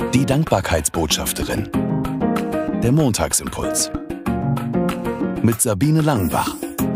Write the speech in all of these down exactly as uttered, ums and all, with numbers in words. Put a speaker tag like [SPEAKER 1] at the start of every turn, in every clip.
[SPEAKER 1] Die Dankbarkeitsbotschafterin. Der Montagsimpuls. Mit Sabine Langenbach.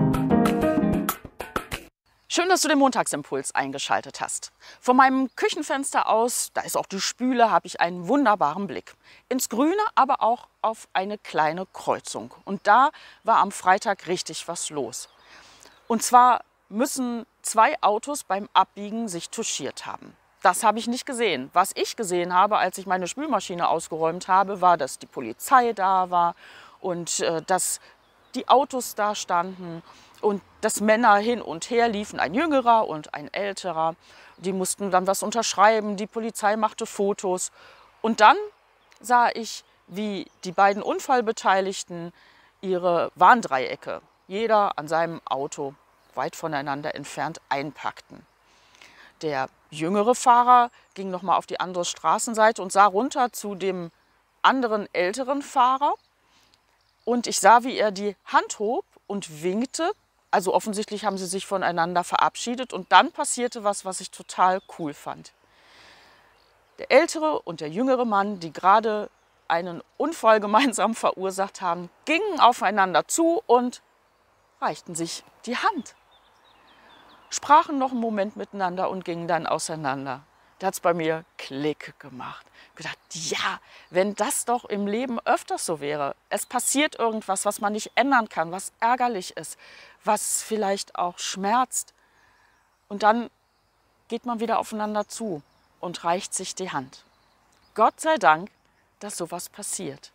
[SPEAKER 2] Schön, dass du den Montagsimpuls eingeschaltet hast. Von meinem Küchenfenster aus, da ist auch die Spüle, habe ich einen wunderbaren Blick. Ins Grüne, aber auch auf eine kleine Kreuzung. Und da war am Freitag richtig was los. Und zwar müssen zwei Autos beim Abbiegen sich touchiert haben. Das habe ich nicht gesehen. Was ich gesehen habe, als ich meine Spülmaschine ausgeräumt habe, war, dass die Polizei da war und äh, dass die Autos da standen und dass Männer hin und her liefen, ein jüngerer und ein älterer. Die mussten dann was unterschreiben, die Polizei machte Fotos. Und dann sah ich, wie die beiden Unfallbeteiligten ihre Warndreiecke, jeder an seinem Auto, weit voneinander entfernt, einpackten. Der jüngere Fahrer ging noch mal auf die andere Straßenseite und sah runter zu dem anderen älteren Fahrer. Und ich sah, wie er die Hand hob und winkte. Also offensichtlich haben sie sich voneinander verabschiedet. Und dann passierte was, was ich total cool fand. Der ältere und der jüngere Mann, die gerade einen Unfall gemeinsam verursacht haben, gingen aufeinander zu und reichten sich die Hand. Sprachen noch einen Moment miteinander und gingen dann auseinander. Da hat es bei mir Klick gemacht. Ich gedacht, ja, wenn das doch im Leben öfters so wäre. Es passiert irgendwas, was man nicht ändern kann, was ärgerlich ist, was vielleicht auch schmerzt. Und dann geht man wieder aufeinander zu und reicht sich die Hand. Gott sei Dank, dass sowas passiert.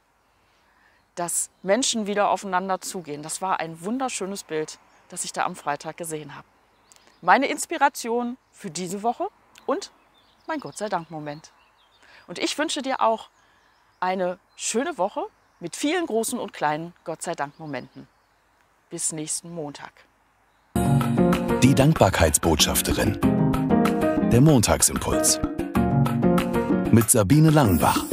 [SPEAKER 2] Dass Menschen wieder aufeinander zugehen. Das war ein wunderschönes Bild, das ich da am Freitag gesehen habe. Meine Inspiration für diese Woche und mein Gott sei Dank Moment. Und ich wünsche dir auch eine schöne Woche mit vielen großen und kleinen Gott sei Dank Momenten. Bis nächsten Montag.
[SPEAKER 1] Die Dankbarkeitsbotschafterin. Der Montagsimpuls. Mit Sabine Langenbach.